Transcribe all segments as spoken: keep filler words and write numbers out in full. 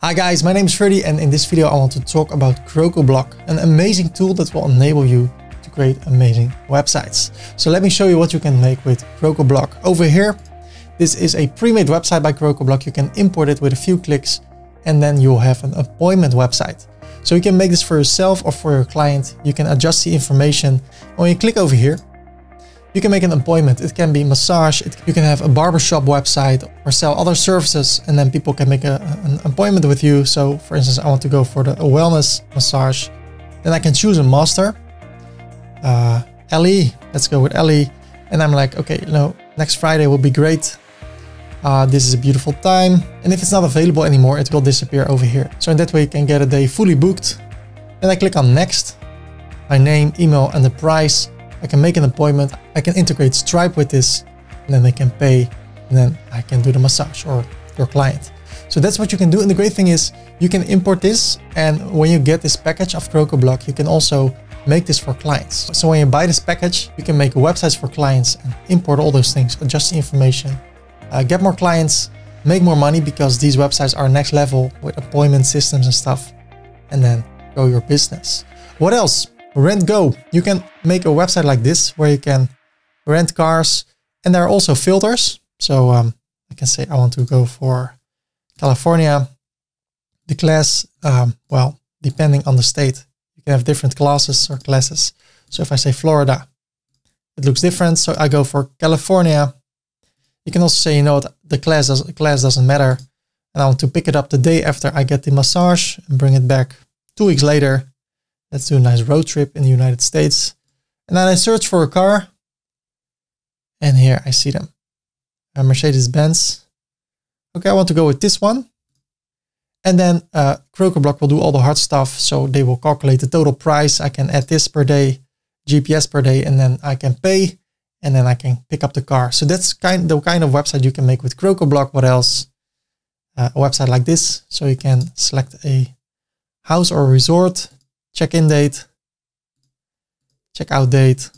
Hi guys, my name is Ferdy and in this video I want to talk about CrocoBlock, an amazing tool that will enable you to create amazing websites. So let me show you what you can make with CrocoBlock. Over here, this is a pre-made website by CrocoBlock. You can import it with a few clicks and then you'll have an appointment website. So you can make this for yourself or for your client. You can adjust the information. When you click over here, you can make an appointment. It can be massage. It, you can have a barbershop website or sell other services and then people can make a, an appointment with you. So for instance, I want to go for the wellness massage. Then I can choose a master. Uh, Ellie, let's go with Ellie. And I'm like, okay, you know, next Friday will be great. Uh, this is a beautiful time. And if it's not available anymore, it will disappear over here. So in that way you can get a day fully booked. Then I click on next, my name, email, and the price. I can make an appointment. I can integrate Stripe with this and then they can pay and then I can do the massage or your client. So that's what you can do. And the great thing is you can import this. And when you get this package of CrocoBlock, you can also make this for clients. So when you buy this package, you can make websites for clients and import all those things, adjust the information, uh, get more clients, make more money because these websites are next level with appointment systems and stuff, and then grow your business. What else? Rent Go. You can make a website like this where you can rent cars and there are also filters. So um, I can say I want to go for California. The class, um, well, depending on the state, you can have different classes or classes. So if I say Florida, it looks different. So I go for California. You can also say, you know what, the class, does, the class doesn't matter. And I want to pick it up the day after I get the massage and bring it back two weeks later. Let's do a nice road trip in the United States. And then I search for a car. And here I see them. A Mercedes-Benz. Okay, I want to go with this one. And then uh, CrocoBlock will do all the hard stuff. So they will calculate the total price. I can add this per day, G P S per day, and then I can pay. And then I can pick up the car. So that's kind the kind of website you can make with CrocoBlock. What else? Uh, a website like this. So you can select a house or a resort. Check-in date, check-out date.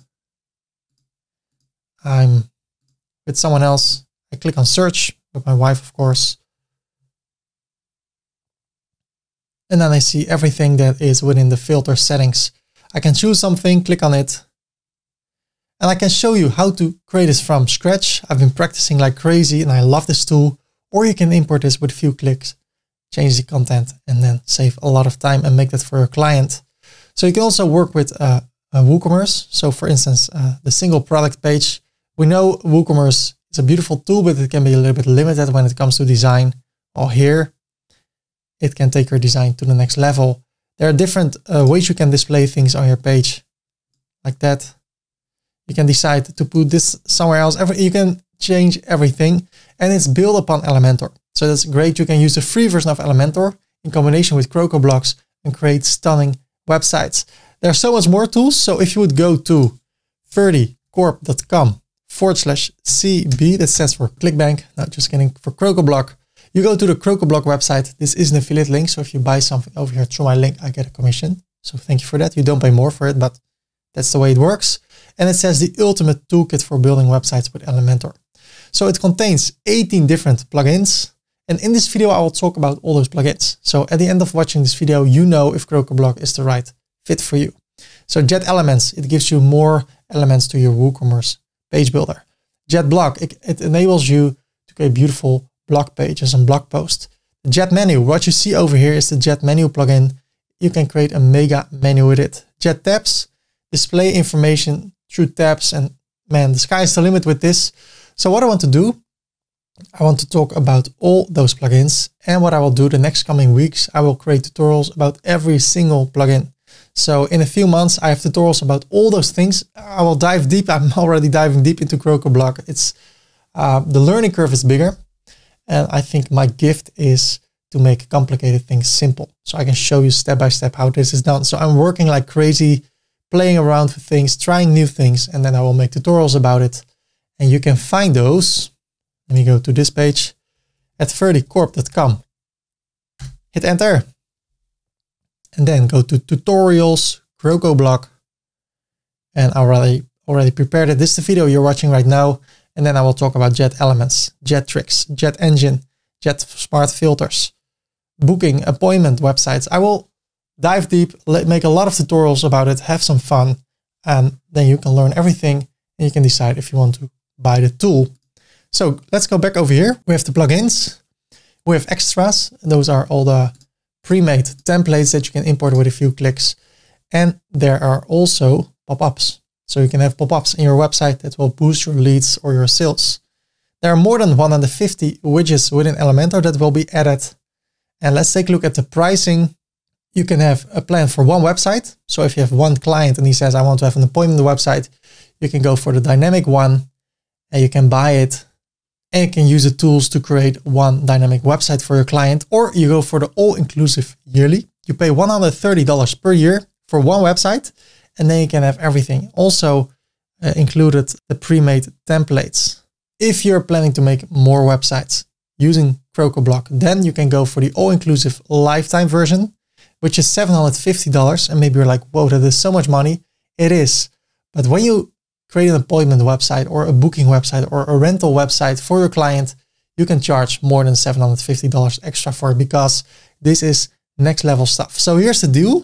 I'm with someone else. I click on search with my wife, of course. And then I see everything that is within the filter settings. I can choose something, click on it. And I can show you how to create this from scratch. I've been practicing like crazy and I love this tool. Or you can import this with a few clicks, change the content, and then save a lot of time and make that for your client. So you can also work with uh, uh, WooCommerce. So for instance, uh, the single product page. We know WooCommerce is a beautiful tool, but it can be a little bit limited when it comes to design. Or here, it can take your design to the next level. There are different uh, ways you can display things on your page, like that. You can decide to put this somewhere else. Every, you can change everything, and it's built upon Elementor. So that's great. You can use the free version of Elementor in combination with CrocoBlocks and create stunning websites. There are so much more tools. So if you would go to ferdycorp.com forward slash CB, that stands for ClickBank. No, just kidding, for CrocoBlock. You go to the CrocoBlock website. This is an affiliate link. So if you buy something over here through my link, I get a commission. So thank you for that. You don't pay more for it, but that's the way it works. And it says the ultimate toolkit for building websites with Elementor. So it contains eighteen different plugins. And in this video, I will talk about all those plugins. So at the end of watching this video, you know if CrocoBlock is the right fit for you. So Jet Elements, it gives you more elements to your WooCommerce page builder. Jet Block, it, it enables you to create beautiful blog pages and blog posts. The Jet Menu, what you see over here is the Jet Menu plugin. You can create a mega menu with it. Jet Tabs, display information through tabs, and man, the sky is the limit with this. So what I want to do, I want to talk about all those plugins, and what I will do the next coming weeks, I will create tutorials about every single plugin. So in a few months, I have tutorials about all those things. I will dive deep. I'm already diving deep into CrocoBlock. It's uh, the learning curve is bigger. And I think my gift is to make complicated things simple. So I can show you step by step how this is done. So I'm working like crazy, playing around with things, trying new things, and then I will make tutorials about it. And you can find those. Let me go to this page at ferdycorp dot com. Hit enter. And then go to tutorials, CrocoBlock. And I already, already prepared it. This is the video you're watching right now. And then I will talk about Jet Elements, Jet Tricks, Jet Engine, Jet Smart Filters, booking appointment websites. I will dive deep, make a lot of tutorials about it, have some fun, and then you can learn everything and you can decide if you want to buy the tool. So let's go back over here. We have the plugins, we have extras. Those are all the pre-made templates that you can import with a few clicks. And there are also pop-ups. So you can have pop-ups in your website that will boost your leads or your sales. There are more than one hundred fifty widgets within Elementor that will be added. And let's take a look at the pricing. You can have a plan for one website. So if you have one client and he says, I want to have an appointment website, you can go for the dynamic one and you can buy it and you can use the tools to create one dynamic website for your client, or you go for the all-inclusive yearly. You pay one hundred thirty dollars per year for one website and then you can have everything. Also uh, included the pre-made templates. If you're planning to make more websites using CrocoBlock, then you can go for the all-inclusive lifetime version, which is seven hundred fifty dollars. And maybe you're like, whoa, that is so much money. It is. But when you create an appointment website or a booking website or a rental website for your client, you can charge more than seven hundred fifty dollars extra for it, because this is next level stuff. So here's the deal.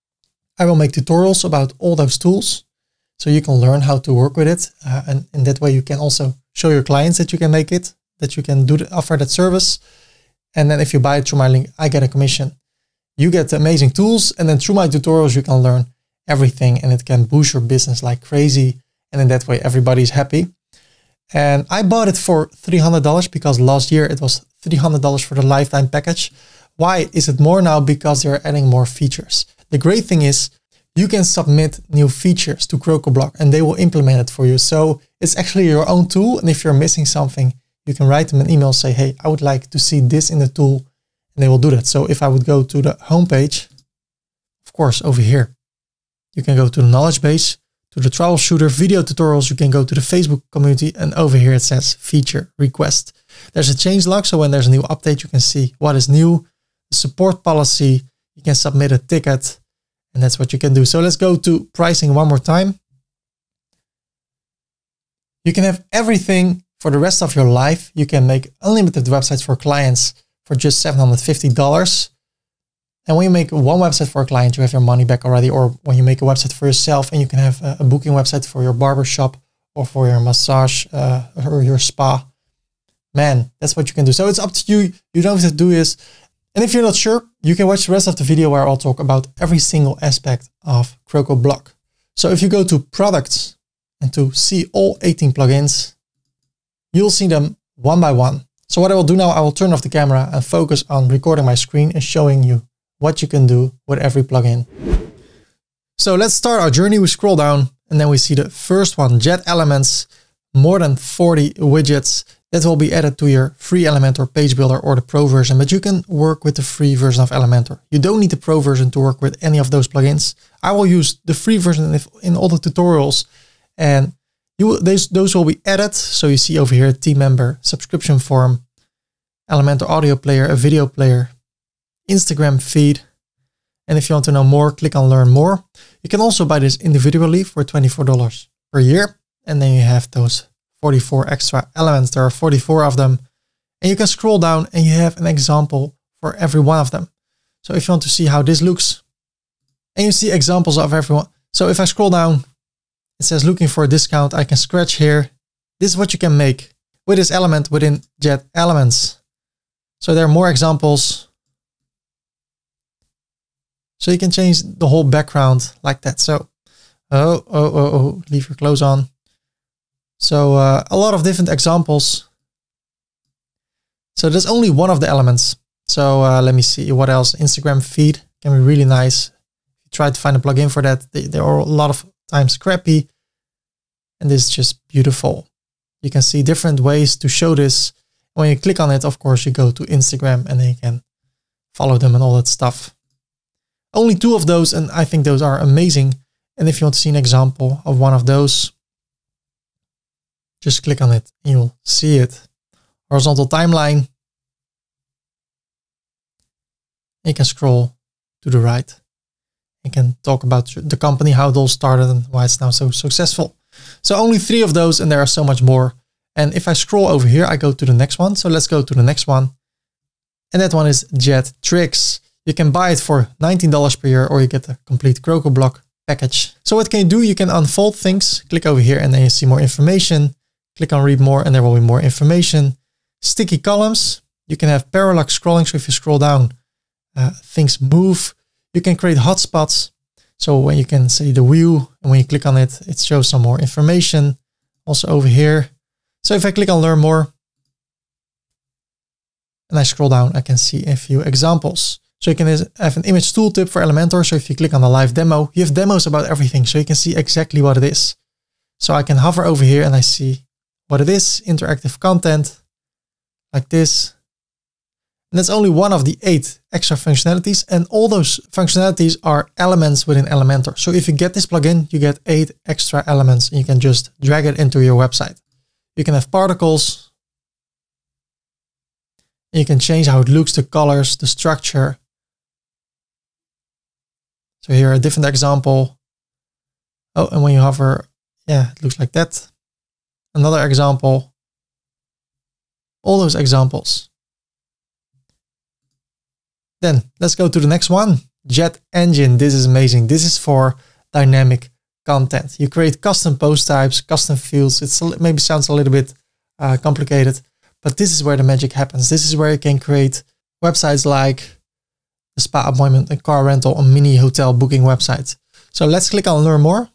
I will make tutorials about all those tools so you can learn how to work with it. Uh, and in that way, you can also show your clients that you can make it, that you can do the, offer that service. And then if you buy it through my link, I get a commission. You get amazing tools. And then through my tutorials, you can learn everything and it can boost your business like crazy. And in that way, everybody's happy. And I bought it for three hundred dollars because last year it was three hundred dollars for the lifetime package. Why is it more now? Because they're adding more features. The great thing is you can submit new features to CrocoBlock and they will implement it for you. So it's actually your own tool. And if you're missing something, you can write them an email, say, hey, I would like to see this in the tool, and they will do that. So if I would go to the homepage, of course, over here, you can go to the knowledge base, to the troubleshooter, video tutorials, you can go to the Facebook community, and over here it says feature request. There's a change log, so when there's a new update, you can see what is new, the support policy, you can submit a ticket, and that's what you can do. So let's go to pricing one more time. You can have everything for the rest of your life. You can make unlimited websites for clients for just seven hundred fifty dollars. And when you make one website for a client, you have your money back already. Or when you make a website for yourself and you can have a, a booking website for your barbershop or for your massage uh, or your spa, man, that's what you can do. So it's up to you. You don't have to do this. And if you're not sure, you can watch the rest of the video where I'll talk about every single aspect of CrocoBlock. So if you go to products and to see all eighteen plugins, you'll see them one by one. So what I will do now, I will turn off the camera and focus on recording my screen and showing you what you can do with every plugin. So let's start our journey. We scroll down and then we see the first one, Jet Elements, more than forty widgets that will be added to your free Elementor page builder or the pro version, but you can work with the free version of Elementor. You don't need the pro version to work with any of those plugins. I will use the free version in all the tutorials, and you, those, those will be added. So you see over here, team member, subscription form, Elementor audio player, a video player, Instagram feed. And if you want to know more, click on learn more. You can also buy this individually for twenty-four dollars per year. And then you have those forty-four extra elements. There are forty-four of them. And you can scroll down and you have an example for every one of them. So if you want to see how this looks, and you see examples of everyone. So if I scroll down, it says looking for a discount. I can scratch here. This is what you can make with this element within Jet Elements. So there are more examples. So you can change the whole background like that. So, oh, oh, oh, oh, leave your clothes on. So uh, a lot of different examples. So there's only one of the elements. So uh, let me see what else. Instagram feed can be really nice. Try to find a plugin for that. They, they are a lot of times crappy. And this is just beautiful. You can see different ways to show this. When you click on it, of course, you go to Instagram and then you can follow them and all that stuff. Only two of those, and I think those are amazing. And if you want to see an example of one of those, just click on it and you'll see it. Horizontal timeline. You can scroll to the right. You can talk about the company, how it all started and why it's now so successful. So only three of those, and there are so much more. And if I scroll over here, I go to the next one. So let's go to the next one. And that one is Jet Tricks. You can buy it for nineteen dollars per year, or you get the complete CrocoBlock package. So what can you do? You can unfold things, click over here, and then you see more information. Click on read more, and there will be more information. Sticky columns. You can have parallax scrolling. So if you scroll down, uh, things move. You can create hotspots. So when you can see the wheel, and when you click on it, it shows some more information. Also over here. So if I click on learn more, and I scroll down, I can see a few examples. So you can have an image tooltip for Elementor. So if you click on the live demo, you have demos about everything. So you can see exactly what it is. So I can hover over here and I see what it is, interactive content, like this. And that's only one of the eight extra functionalities. And all those functionalities are elements within Elementor. So if you get this plugin, you get eight extra elements and you can just drag it into your website. You can have particles. You can change how it looks, the colors, the structure. So here a different example. Oh, and when you hover, yeah, it looks like that. Another example. All those examples. Then let's go to the next one. Jet Engine. This is amazing. This is for dynamic content. You create custom post types, custom fields. It's a, maybe sounds a little bit uh, complicated, but this is where the magic happens. This is where you can create websites like a spa appointment, a car rental, a mini hotel booking website. So let's click on learn more.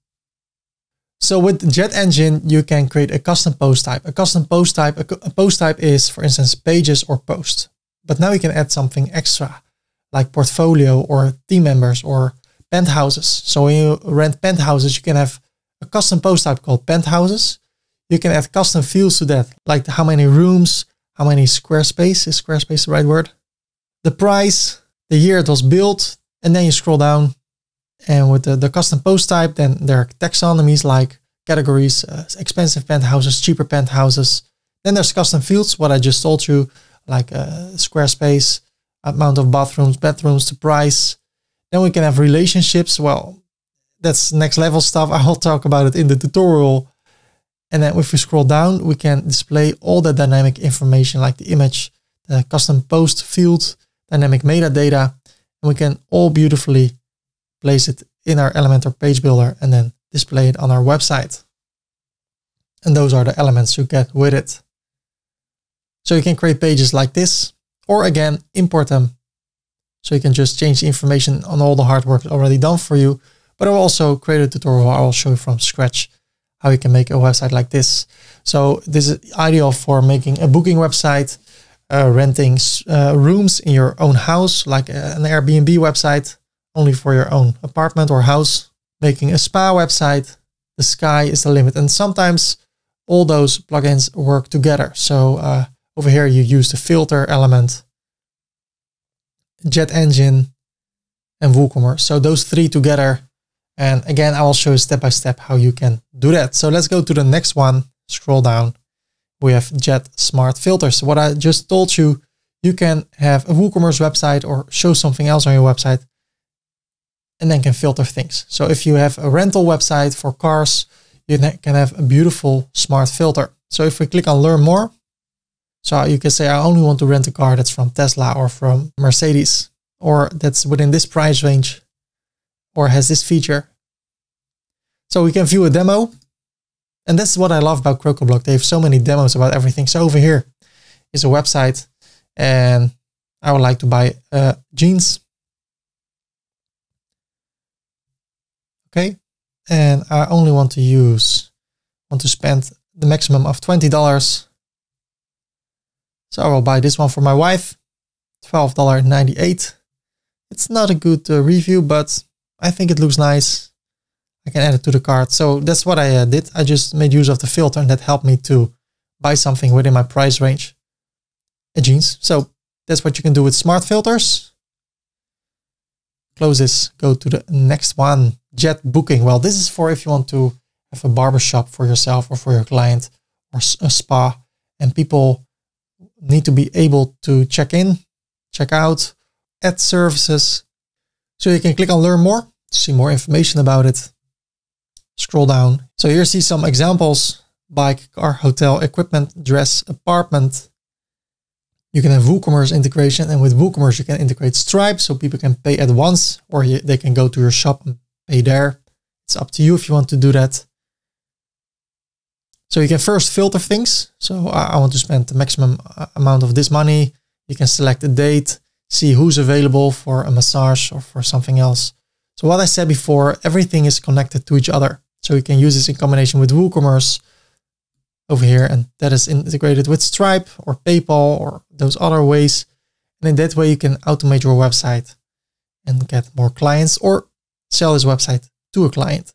So with Jet Engine, you can create a custom post type. A custom post type, a, a post type is, for instance, pages or post. But now you can add something extra, like portfolio or team members or penthouses. So when you rent penthouses, you can have a custom post type called penthouses. You can add custom fields to that, like how many rooms, how many square space, is square space the right word? The price, the year it was built, and then you scroll down. And with the, the custom post type, then there are taxonomies like categories, uh, expensive penthouses, cheaper penthouses. Then there's custom fields, what I just told you, like uh, square space, amount of bathrooms, bedrooms, the price. Then we can have relationships. Well, that's next level stuff. I will talk about it in the tutorial. And then if we scroll down, we can display all the dynamic information like the image, the custom post field, dynamic metadata, and we can all beautifully place it in our Elementor page builder and then display it on our website. And those are the elements you get with it. So you can create pages like this, or again, import them. So you can just change the information on all the hard work already done for you. But I will also create a tutorial where I will show you from scratch how you can make a website like this. So this is ideal for making a booking website, uh, renting uh, rooms in your own house, like an Airbnb website, only for your own apartment or house, making a spa website. The sky is the limit. And sometimes all those plugins work together. So uh, over here, you use the filter element, Jet Engine, and WooCommerce. So those three together. And again, I will show you step by step how you can do that. So let's go to the next one. Scroll down. We have Jet Smart Filters. What I just told you, you can have a WooCommerce website or show something else on your website and then can filter things. So if you have a rental website for cars, you can have a beautiful smart filter. So if we click on learn more, so you can say, I only want to rent a car that's from Tesla or from Mercedes, or that's within this price range, or has this feature. So we can view a demo. And that's what I love about CrocoBlock. They have so many demos about everything. So over here is a website and I would like to buy uh, jeans. Okay. And I only want to use, want to spend the maximum of twenty dollars. So I will buy this one for my wife, twelve ninety-eight. It's not a good uh, review, but I think it looks nice. I can add it to the cart. So that's what I uh, did. I just made use of the filter and that helped me to buy something within my price range, a jeans. So that's what you can do with smart filters. Close this, go to the next one, Jet Booking. Well, this is for if you want to have a barbershop for yourself or for your client or a spa, and people need to be able to check in, check out, add services. So you can click on learn more to see more information about it. Scroll down. So here you see some examples: bike, car, hotel, equipment, dress, apartment. You can have WooCommerce integration, and with WooCommerce you can integrate Stripe so people can pay at once, or you, they can go to your shop and pay there. It's up to you if you want to do that. So you can first filter things. So I, I want to spend the maximum amount of this money. You can select a date, see who's available for a massage or for something else. So what I said before, everything is connected to each other. So you can use this in combination with WooCommerce over here, and that is integrated with Stripe or PayPal or those other ways. And in that way you can automate your website and get more clients or sell this website to a client.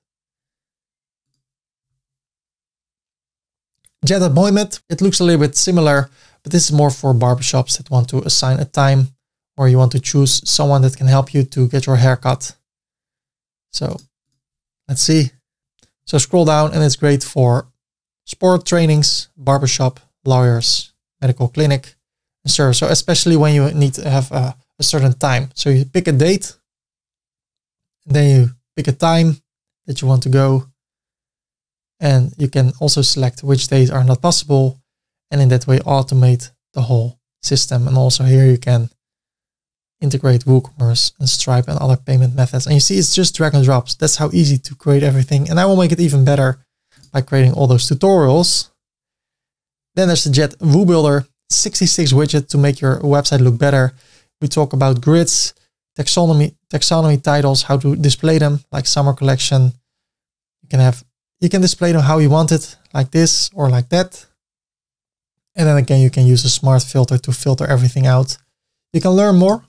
Jet appointment, it looks a little bit similar, but this is more for barbershops that want to assign a time, or you want to choose someone that can help you to get your hair cut. So let's see. So scroll down, and it's great for sport trainings, barbershop, lawyers, medical clinic, and service. So especially when you need to have a, a certain time. So you pick a date, and then you pick a time that you want to go. And you can also select which days are not possible. And in that way, automate the whole system. And also here you can integrate WooCommerce and Stripe and other payment methods. And you see, it's just drag and drops. That's how easy to create everything. And I will make it even better by creating all those tutorials. Then there's the Jet Woo Builder, sixty-six widget to make your website look better. We talk about grids, taxonomy, taxonomy titles, how to display them, like summer collection. You can have, you can display them how you want it, like this or like that. And then again, you can use a smart filter to filter everything out. You can learn more.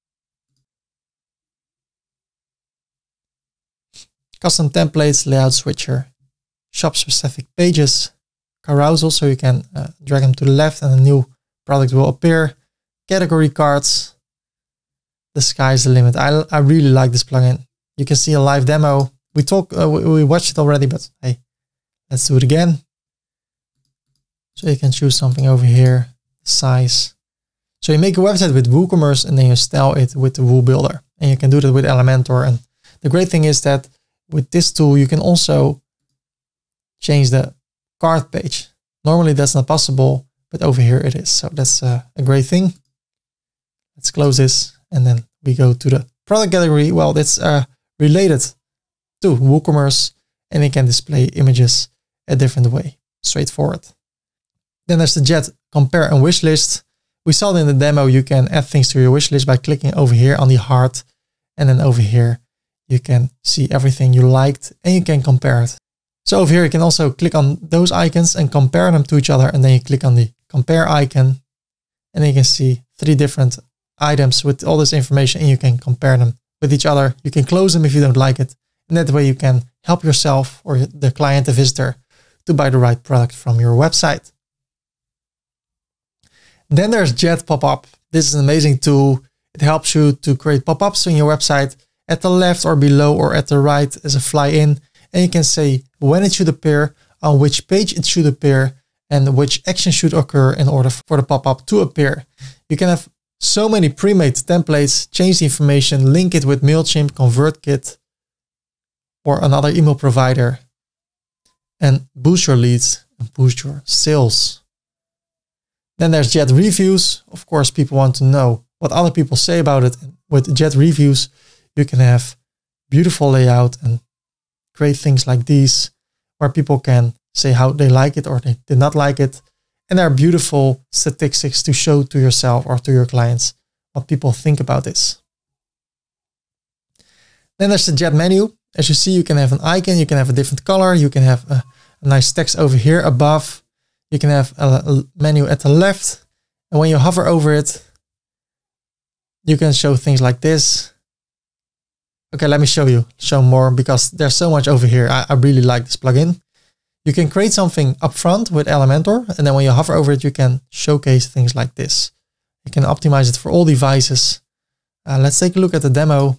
Custom templates, layout switcher, shop specific pages, carousel, so you can uh, drag them to the left and a new product will appear. Category cards. The sky is the limit. I, I really like this plugin. You can see a live demo. We talk, uh, we, we watched it already, but hey, let's do it again. So you can choose something over here, size. So you make a website with WooCommerce and then you style it with the Woo Builder. And you can do that with Elementor. And the great thing is that with this tool, you can also change the cart page. Normally that's not possible, but over here it is. So that's uh, a great thing. Let's close this. And then we go to the product category. Well, that's uh, related to WooCommerce, and you can display images a different way, straightforward. Then there's the Jet Compare and Wishlist. We saw in the demo, you can add things to your wishlist by clicking over here on the heart. And then over here, you can see everything you liked and you can compare it. So over here, you can also click on those icons and compare them to each other. And then you click on the compare icon and then you can see three different items with all this information and you can compare them with each other. You can close them if you don't like it. And that way you can help yourself or the client, the visitor, to buy the right product from your website. Then there's Jet Pop-up. This is an amazing tool. It helps you to create pop-ups on your website. At the left or below or at the right is a fly in. And you can say when it should appear, on which page it should appear, and which action should occur in order for the pop-up to appear. You can have so many pre-made templates, change the information, link it with MailChimp, ConvertKit, or another email provider, and boost your leads and boost your sales. Then there's Jet Reviews. Of course, people want to know what other people say about it. With Jet Reviews, you can have beautiful layout and great things like these, where people can say how they like it or they did not like it. And there are beautiful statistics to show to yourself or to your clients what people think about this. Then there's the Jet menu. As you see, you can have an icon, you can have a different color, you can have a, a nice text over here above. You can have a, a menu at the left. And when you hover over it, you can show things like this. Okay, let me show you, show more, because there's so much over here. I, I really like this plugin. You can create something up front with Elementor, and then when you hover over it, you can showcase things like this. You can optimize it for all devices. Uh, let's take a look at the demo.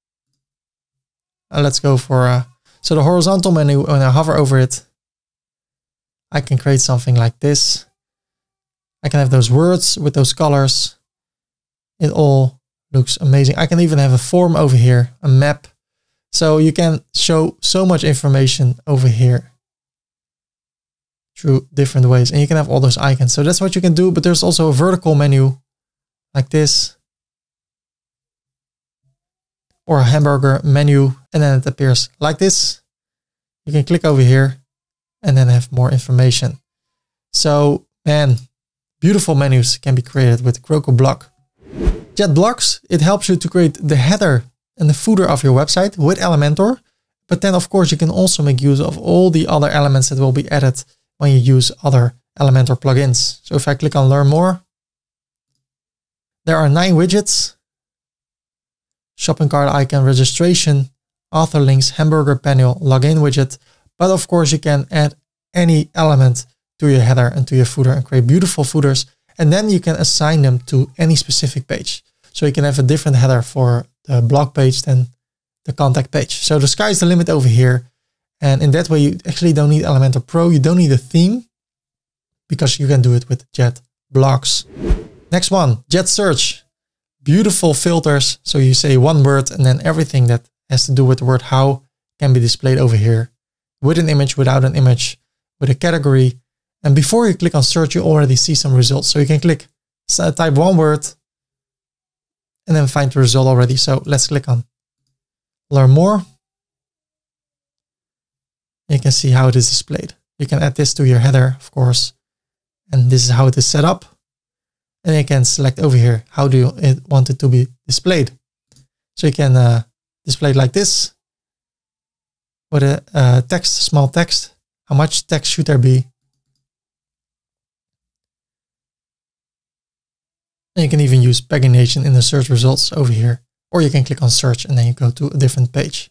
Uh, let's go for, uh, so the horizontal menu, when I hover over it, I can create something like this. I can have those words with those colors. It all looks amazing. I can even have a form over here, a map. So you can show so much information over here. through different ways. And you can have all those icons. So that's what you can do. But there's also a vertical menu like this, or a hamburger menu, and then it appears like this. You can click over here and then have more information. So man, beautiful menus can be created with CrocoBlock. JetBlocks, it helps you to create the header and the footer of your website with Elementor. But then of course you can also make use of all the other elements that will be added when you use other Elementor plugins. So if I click on learn more, there are nine widgets: shopping cart icon, registration, author links, hamburger panel, login widget. But of course you can add any element to your header and to your footer and create beautiful footers. And then you can assign them to any specific page. So you can have a different header for the blog page than the contact page. So the sky's the limit over here. And in that way, you actually don't need Elementor Pro. You don't need a theme because you can do it with JetBlocks. Next one, Jet Search. Beautiful filters. So you say one word and then everything that has to do with the word how can be displayed over here with an image, without an image, with a category. And before you click on search, you already see some results. So you can click, type one word and then find the result already. So let's click on learn more. You can see how it is displayed. You can add this to your header, of course. And this is how it is set up. And you can select over here, how do you want it to be displayed? So you can uh, display it like this with a uh, text, small text. How much text should there be? And you can even use pagination in the search results over here. Or you can click on search and then you go to a different page.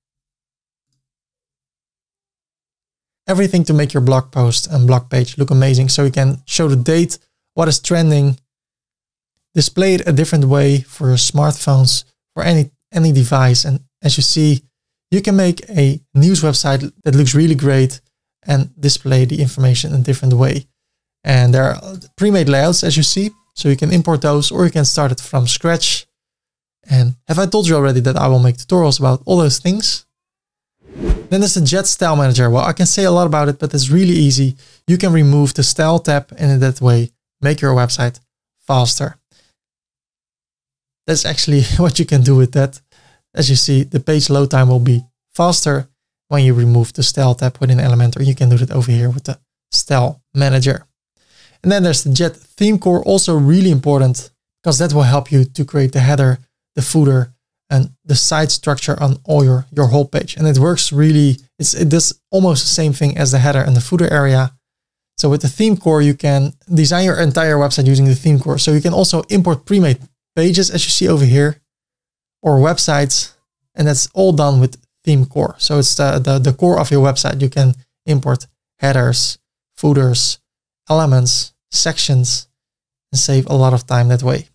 Everything to make your blog post and blog page look amazing. So you can show the date, what is trending, display it a different way for your smartphones, for any, any device. And as you see, you can make a news website that looks really great and display the information in a different way. And there are pre-made layouts, as you see. So you can import those, or you can start it from scratch. And have I told you already that I will make tutorials about all those things? Then there's the Jet Style Manager. Well, I can say a lot about it, but it's really easy. You can remove the style tab and in that way, make your website faster. That's actually what you can do with that. As you see, the page load time will be faster when you remove the style tab within Elementor. You can do that over here with the Style Manager. And then there's the Jet Theme Core, also really important because that will help you to create the header, the footer, and the site structure on all your, your whole page. And it works really, it's, it does almost the same thing as the header and the footer area. So with the theme core, you can design your entire website using the theme core. So you can also import pre-made pages, as you see over here, or websites, and that's all done with theme core. So it's the, the, the core of your website. You can import headers, footers, elements, sections, and save a lot of time that way.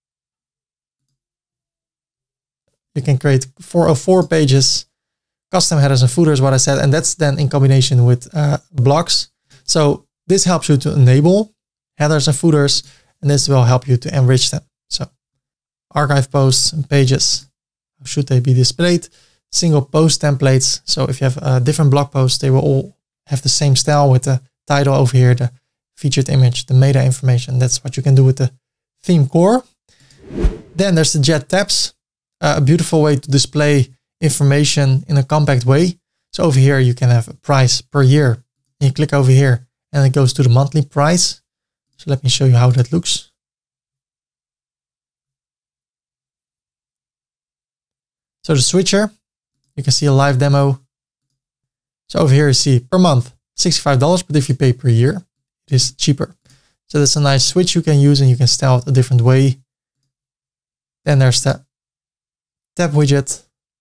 You can create four oh four pages, custom headers and footers, what I said, and that's then in combination with uh, blocks. So this helps you to enable headers and footers, and this will help you to enrich them. So archive posts and pages, how should they be displayed? Single post templates. So if you have a different blog posts, they will all have the same style with the title over here, the featured image, the meta information. That's what you can do with the theme core. Then there's the Jet Tabs. Uh, a beautiful way to display information in a compact way. So over here, you can have a price per year. And you click over here and it goes to the monthly price. So let me show you how that looks. So the switcher, you can see a live demo. So over here you see per month, sixty-five dollars, but if you pay per year, it is cheaper. So that's a nice switch you can use and you can style it a different way. Then there's the tab widget.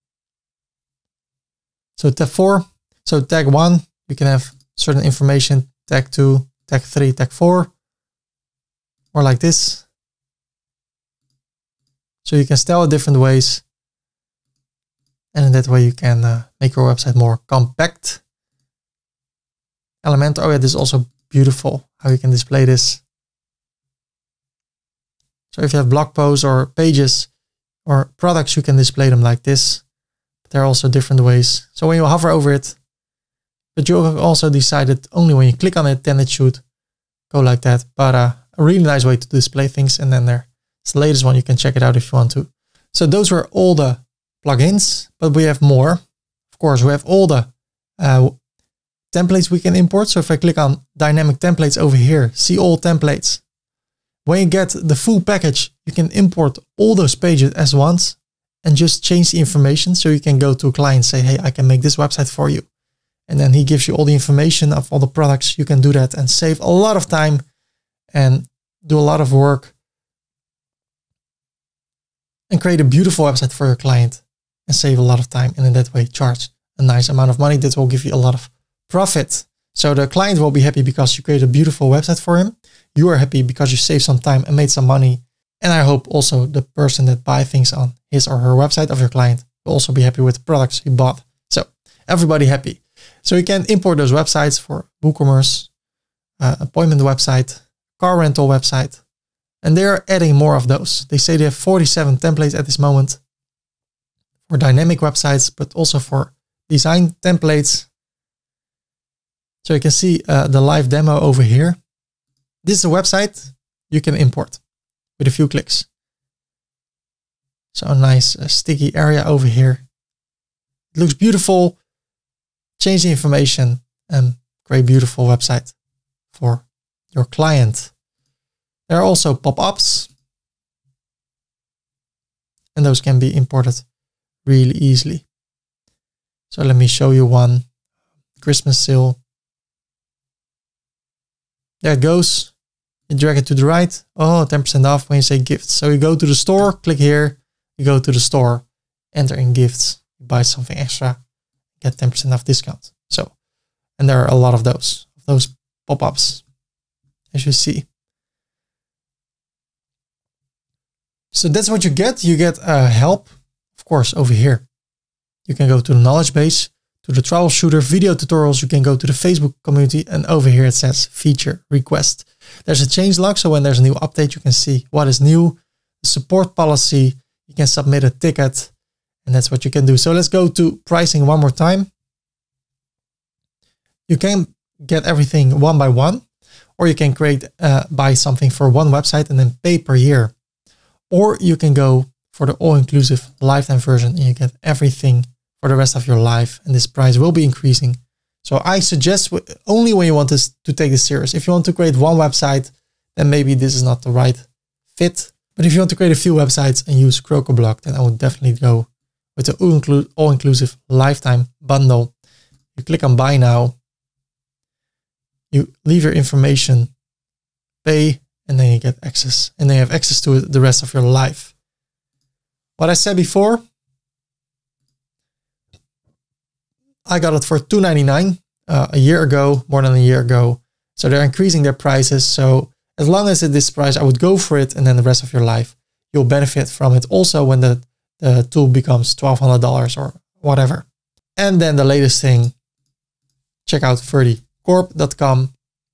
So tab four, so tag one, you can have certain information, tag two, tag three, tag four, or like this. So you can style it different ways. And in that way you can uh, make your website more compact. Elementor, oh yeah, this is also beautiful how you can display this. So if you have blog posts or pages or products, you can display them like this. But there are also different ways. So when you hover over it, But you also decide that only when you click on it, then it should go like that. But uh, a really nice way to display things. And then there's the latest one. You can check it out if you want to. So those were all the plugins, but we have more. Of course, we have all the uh, templates we can import. So if I click on dynamic templates over here, see all templates. When you get the full package, you can import all those pages as once and just change the information. So you can go to a client and say, hey, I can make this website for you. And then he gives you all the information of all the products. You can do that and save a lot of time and do a lot of work and create a beautiful website for your client and save a lot of time. And in that way, charge a nice amount of money that will give you a lot of profit. So the client will be happy because you create a beautiful website for him. You are happy because you saved some time and made some money. And I hope also the person that buys things on his or her website of your client will also be happy with the products he bought. So everybody happy. So you can import those websites for WooCommerce, uh, appointment website, car rental website, and they're adding more of those. They say they have forty-seven templates at this moment for dynamic websites, but also for design templates. So you can see uh, the live demo over here. This is a website you can import with a few clicks. So a nice uh, sticky area over here. It looks beautiful. Change the information and create a beautiful website for your client. There are also pop-ups, and those can be imported really easily. So let me show you one. Christmas sale. There it goes. You drag it to the right. Oh, ten percent off when you say gifts. So you go to the store, click here, you go to the store, enter in gifts, you buy something extra, get ten percent off discount. So, and there are a lot of those, those pop-ups, as you see. So that's what you get. You get uh, help, of course, over here. You can go to the knowledge base, to the troubleshooter, video tutorials. You can go to the Facebook community, and over here it says feature request. There's a change log. So when there's a new update, you can see what is new, the support policy. You can submit a ticket, and that's what you can do. So let's go to pricing one more time. You can get everything one by one, or you can create, uh, buy something for one website and then pay per year. Or you can go for the all-inclusive lifetime version and you get everything for the rest of your life. And this price will be increasing. So I suggest only when you want this to take this serious. If you want to create one website, then maybe this is not the right fit. But if you want to create a few websites and use CrocoBlock, then I would definitely go with the all-inclusive lifetime bundle. You click on buy now. You leave your information, pay, and then you get access. And then you have access to it the rest of your life. What I said before, I got it for two ninety-nine uh, a year ago, more than a year ago. So they're increasing their prices. So as long as it is price, I would go for it. And then the rest of your life, you'll benefit from it also when the, the tool becomes twelve hundred dollars or whatever. And then the latest thing, check out ferdy corp dot com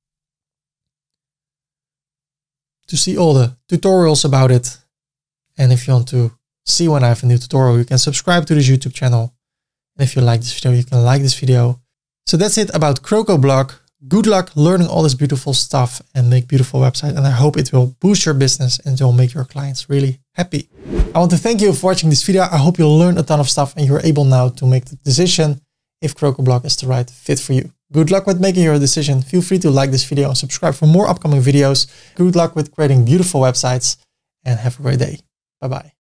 to see all the tutorials about it. And if you want to see when I have a new tutorial, you can subscribe to this YouTube channel. And if you like this video, you can like this video. So that's it about CrocoBlock. Good luck learning all this beautiful stuff and make beautiful website. And I hope it will boost your business and it will make your clients really happy. I want to thank you for watching this video. I hope you'll learn a ton of stuff and you're able now to make the decision if CrocoBlock is the right fit for you. Good luck with making your decision. Feel free to like this video and subscribe for more upcoming videos. Good luck with creating beautiful websites and have a great day. Bye-bye.